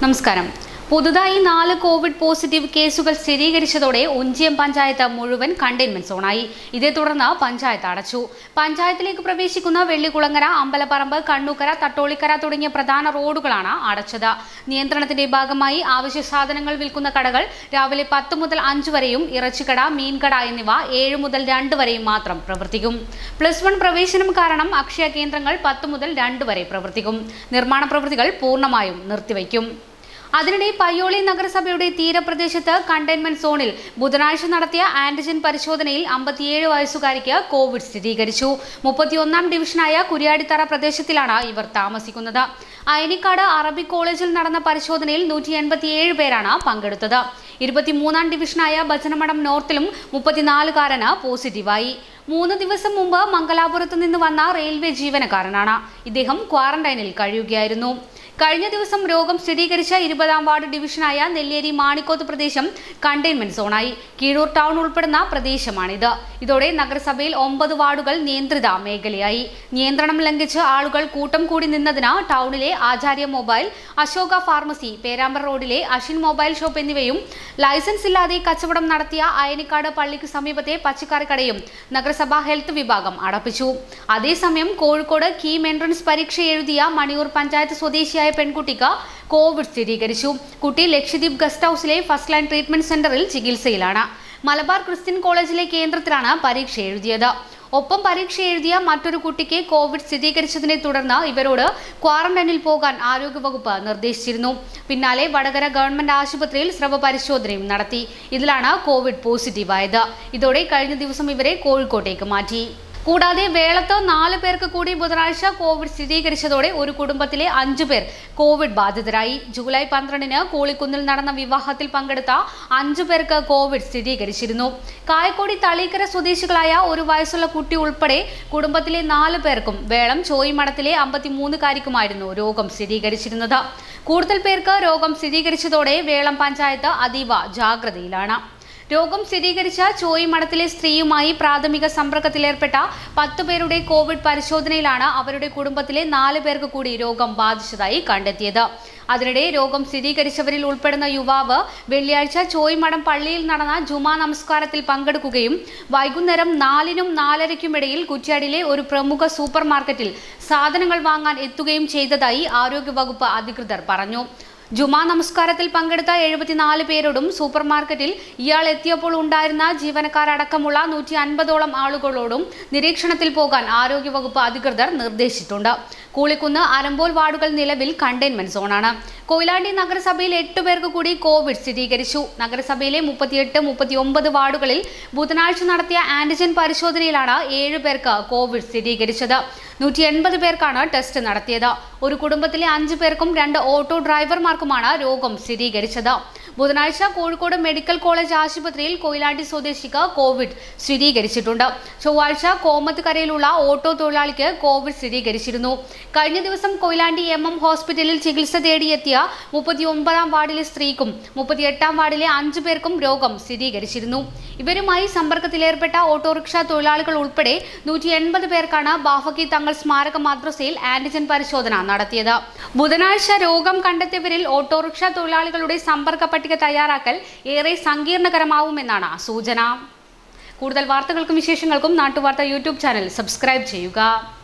നമസ്കാരം. പുതുതായി 4 Covid positive കേസുകൾ സ്ഥിരീകരിച്ചതോടെ ഒഞ്ചിയം പഞ്ചായത്ത് മുഴുവൻ കണ്ടെയ്ൻമെന്റ് സോണായി. ഇതേ തുടർന്ന് പഞ്ചായത്ത് അടച്ചു. പഞ്ചായത്തിലേക്ക് പ്രവേശിക്കുന്ന വെള്ളികുളങ്ങര, അമ്പലപ്പറമ്പ്, കണ്ണൂക്കര, തട്ടോളിക്കര തുടങ്ങിയ പ്രധാന റോഡുകളാണ് അടച്ചത്. നിയന്ത്രണത്തിന്റെ ഭാഗമായി അവശ്യ സാധനങ്ങൾ വിൽക്കുന്ന കടകൾ രാവിലെ 10 മുതൽ 5 വരെയും ഇറച്ചിക്കട, മീൻകട എന്നിവ 7 മുതൽ 2 വരെയും മാത്രം പ്രവർത്തിക്കും. +1 പ്രവേശനം കാരണം അക്ഷയ കേന്ദ്രങ്ങൾ 10 മുതൽ 2 വരെ പ്രവർത്തിക്കും. നിർമ്മാണ പ്രവൃത്തികൾ പൂർണ്ണമായും നിർത്തിവയ്ക്കും. അതിനിടെ പയ്യോളി നഗരസഭയുടെ തീരപ്രദേശത്ത് കണ്ടെയ്ൻമെന്റ് സോണിൽ ബുധനാഴ്ച നടത്തിയ ആന്റിജൻ പരിശോധനയിൽ 57 വയസ്സുകാരിക്ക് കോവിഡ് സ്ഥിരീകരിച്ചു. 31-ാം ഡിവിഷനായ കുര്യാടിത്തറ പ്രദേശത്തിലാണ് ഇവർ താമസിക്കുന്നത്. അയനിക്കാട് അറബിക് കോളേജിൽ നടന്ന പരിശോധനയിൽ 187 പേരാണ് പങ്കെടുത്തത്. 23-ാം ഡിവിഷനായ ഭജനമഠം നോർത്തിലും 34-കാരന് പോസിറ്റീവായി. 3 ദിവസം മുമ്പ് മംഗലാപുരത്ത് നിന്ന് വന്ന റെയിൽവേ ജീവനക്കാരനാണ്. ഇദ്ദേഹം ക്വാറന്റൈനിൽ കഴിയുകയായിരുന്നു. കഴിഞ്ഞ ദിവസം രോഗം സ്ഥിരീകരിച്ച 20-ാം വാർഡ് ഡിവിഷനായ നെല്ലേരി മാണിക്കോത്ത് പ്രദേശം കണ്ടെയ്ൻമെന്റ് സോണായി. കീഴൂർ ടൗൺ ഉൾപ്പെടുന്ന പ്രദേശമാണിത്. ഇതോടെ നഗരസഭയിൽ 9 വാർഡുകൾ നിയന്ത്രിത മേഖലയായി. നിയന്ത്രണം ലംഘിച്ച് ആളുകൾ കൂട്ടം കൂടി നിന്നതിന് ടൗണിലെ ആചാര്യ മൊബൈൽ, അശോക ഫാർമസി, പേരാമ്പ്ര റോഡിലെ അഷിൻ മൊബൈൽ ഷോപ്പ് എന്നിവയും ലൈസൻസ് ഇല്ലാതെ കച്ചവടം നടത്തിയ അയനിക്കാട് പള്ളിക്ക് സമീപത്തെ പച്ചക്കറിക്കടയും നഗരസഭാ ഹെൽത്ത് വിഭാഗം അടപ്പിച്ചു. അതേസമയം കോഴിക്കോട് കീം എൻട്രൻസ് പരീക്ഷ എഴുതിയ മണിയൂർ പഞ്ചായത്ത് സ്വദേശിയായ പെൺകുട്ടിക്ക് കോവിഡ് സ്ഥിരീകരിച്ചു. കുട്ടി ലക്ഷദ്വീപ് ഗസ്റ്റ് ഹൌസിലെ ഫസ്റ്റ് ലൈൻ ട്രീറ്റ്മെന്റ് സെന്ററിൽ ചികിത്സയിലാണ്. മലബാർ ക്രിസ്ത്യൻ കോളേജിലെ കേന്ദ്രത്തിലാണ് പരീക്ഷ എഴുതിയത്. ഒപ്പം പരീക്ഷ എഴുതിയ മറ്റൊരു കുട്ടിക്ക് കോവിഡ് സ്ഥിരീകരിച്ചതിനെ തുടർന്ന് ഇവരോട് ക്വാറന്റൈനിൽ പോകാൻ ആരോഗ്യവകുപ്പ് നിർദ്ദേശിച്ചിരുന്നു. പിന്നാലെ വടകര ഗവൺമെന്റ് ആശുപത്രിയിൽ സ്രവ പരിശോധനയും നടത്തി. ഇതിലാണ് കോവിഡ് പോസിറ്റീവായത്. ഇതോടെ കഴിഞ്ഞ ദിവസം ഇവരെ കോഴിക്കോട്ടേക്ക് മാറ്റി. കൂടാതെ വേളത്ത് 4 പേർക്ക് കൂടി ബുധനാഴ്ച കോവിഡ് സ്ഥിരീകരിച്ചതോടെ ഒരു കുടുംബത്തിലെ 5 പേർ കോവിഡ് ബാധിതരായി. ജൂലൈ 12-ന് കൂളിക്കുന്നിൽ നടന്ന വിവാഹത്തിൽ പങ്കെടുത്ത 5 പേർക്ക് കോവിഡ് സ്ഥിരീകരിച്ചിരുന്നു. കായക്കൊടി തളീക്കര സ്വദേശികളായ 1 വയസ്സുള്ള കുട്ടി ഉൾപ്പെടെ കുടുംബത്തിലെ 4 പേർക്കും വേളം ചോയ്മഠത്തിലെ 53-കാരിക്കുമായിരുന്നു രോഗം സ്ഥിരീകരിച്ചിരുന്നത്. കൂടുതൽ പേർക്ക് രോഗം സ്ഥിരീകരിച്ചതോടെ വേളം പഞ്ചായത്ത് അതീവ ജാഗ്രതയിലാണ്. രോഗം സ്ഥിരീകരിച്ച ചോയ്മഠത്തിലെ സ്ത്രീയുമായി പ്രാഥമിക സമ്പർക്കത്തിലേർപ്പെട്ട 10 പേരുടെ കോവിഡ് പരിശോധനയിലാണ് അവരുടെ കുടുംബത്തിലെ 4 പേർക്ക് കൂടി രോഗം ബാധിച്ചതായി കണ്ടെത്തിയത്. അതിനിടെ രോഗം സ്ഥിരീകരിച്ചവരിൽ ഉൾപ്പെടുന്ന യുവാവ് വെള്ളിയാഴ്ച ചോയ്മഠം പള്ളിയിൽ നടന്ന ജുമാ നമസ്കാരത്തിൽ പങ്കെടുക്കുകയും വൈകുന്നേരം 4-നും 4:30-ക്കും ഇടയിൽ കുറ്റ്യാടിയിലെ ഒരു പ്രമുഖ സൂപ്പർ മാർക്കറ്റിൽ സാധനങ്ങൾ വാങ്ങാൻ എത്തുകയും ചെയ്തതായി ആരോഗ്യവകുപ്പ് അധികൃതർ പറഞ്ഞു. ജുമാ നമസ്കാരത്തിൽ പങ്കെടുത്ത 74 പേരോടും സൂപ്പർ മാർക്കറ്റിൽ ഇയാൾ എത്തിയപ്പോൾ ഉണ്ടായിരുന്ന ജീവനക്കാരടക്കമുള്ള 150ഓളം ആളുകളോടും നിരീക്ഷണത്തിൽ പോകാൻ ആരോഗ്യവകുപ്പ് അധികൃതർ നിർദ്ദേശിച്ചിട്ടുണ്ട്. കൂളിക്കുന്ന്, അരമ്പോൽ വാർഡുകൾ നിലവിൽ കണ്ടെയ്ൻമെന്റ് സോണാണ്. കൊയിലാണ്ടി നഗരസഭയിൽ 8 പേർക്ക് കൂടി കോവിഡ് സ്ഥിരീകരിച്ചു. നഗരസഭയിലെ 38, 39 വാർഡുകളിൽ ബുധനാഴ്ച നടത്തിയ ആന്റിജൻ പരിശോധനയിലാണ് 7 പേർക്ക് കോവിഡ് സ്ഥിരീകരിച്ചത്. 180 പേർക്കാണ് ടെസ്റ്റ് നടത്തിയത്. ഒരു കുടുംബത്തിലെ 5 പേർക്കും 2 ഓട്ടോ ഡ്രൈവർമാർക്കുമാണ് രോഗം സ്ഥിരീകരിച്ചത്. ബുധനാഴ്ച കോഴിക്കോട് മെഡിക്കൽ കോളേജ് ആശുപത്രിയിൽ കൊയിലാണ്ടി സ്വദേശിക്ക് കോവിഡ് സ്ഥിരീകരിച്ചിട്ടുണ്ട്. ചൊവ്വാഴ്ച കോമത്തുകരയിലുള്ള ഓട്ടോ തൊഴിലാളിക്ക് കോവിഡ് സ്ഥിരീകരിച്ചിരുന്നു. കഴിഞ്ഞ ദിവസം കൊയിലാണ്ടി MM ഹോസ്പിറ്റലിൽ ചികിത്സ തേടിയെത്തിയ 39-ാം വാർഡിലെ സ്ത്രീക്കും 38-ാം വാർഡിലെ 5 പേർക്കും രോഗം സ്ഥിരീകരിച്ചിരുന്നു. ഇവരുമായി സമ്പർക്കത്തിലേർപ്പെട്ട ഓട്ടോറിക്ഷ തൊഴിലാളികൾ ഉൾപ്പെടെ 180 പേർക്കാണ് ബാഫക്കി തങ്ങൾ സ്മാരക മദ്രസയിൽ ആന്റിജൻ പരിശോധന നടത്തിയത്. ബുധനാഴ്ച രോഗം കണ്ടെത്തിയവരിൽ ഓട്ടോറിക്ഷ തൊഴിലാളികളുടെ സമ്പർക്ക പട്ടിക തയ്യാറാക്കൽ ഏറെ സങ്കീർണകരമാവുമെന്നാണ് സൂചന. കൂടുതൽ വാർത്തകൾക്കും വിശേഷങ്ങൾക്കും നാട്ടുവാർത്ത യൂട്യൂബ് ചാനൽ സബ്സ്ക്രൈബ് ചെയ്യുക.